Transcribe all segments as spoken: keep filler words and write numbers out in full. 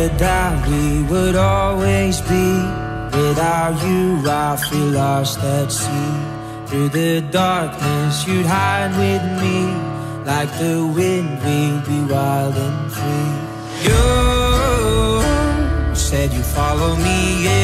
that we would always be. Without you I feel lost at sea. Through the darkness you'd hide with me. Like the wind we'd be wild and free. You said you'd follow me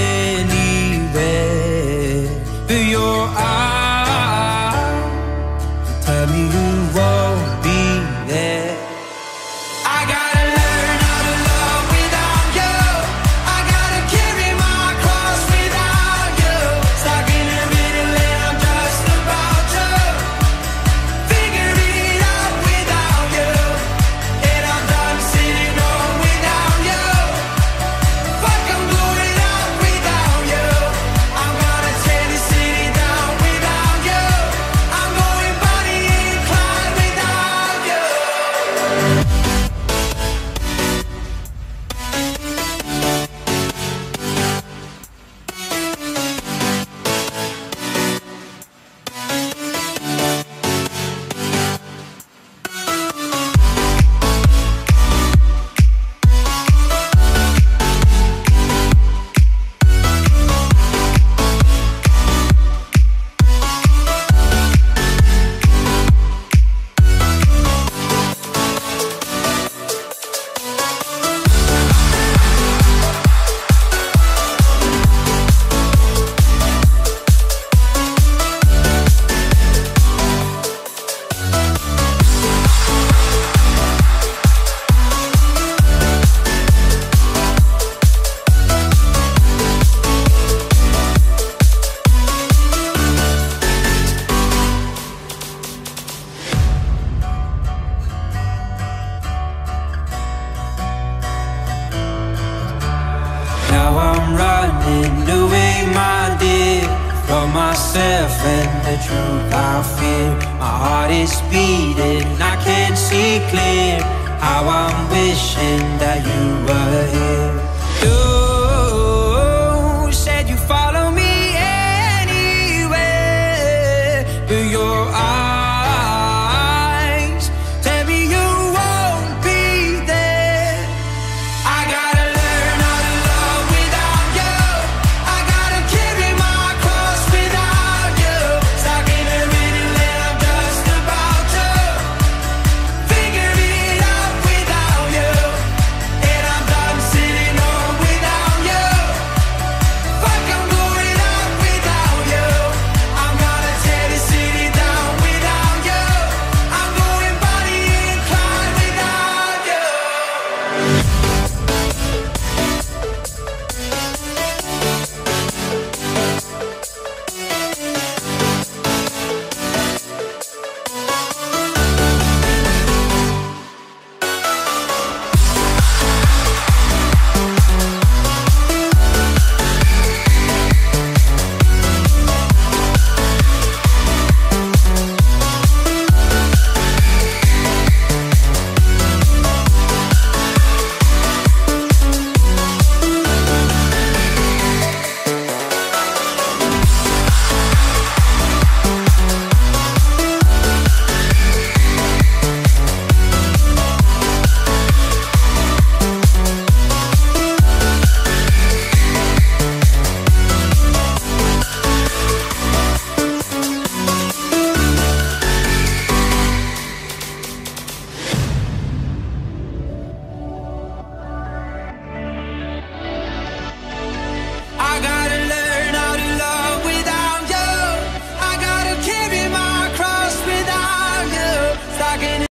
anywhere. But your eyes tell me you won't be there. I gotta learn how to love without you. I gotta carry my cross without you. Stuck in the middle and I'm just about to figure it out without you. And I'm done sitting home without you. Fuck, I'm blowing up without you. I'm gonna tear this city down without you. I'm going Bonnie and Clyde without you. Now I'm running away, my dear, from myself and the truth I fear. My heart is beating, I can't see clear. How I'm wishing that you were here.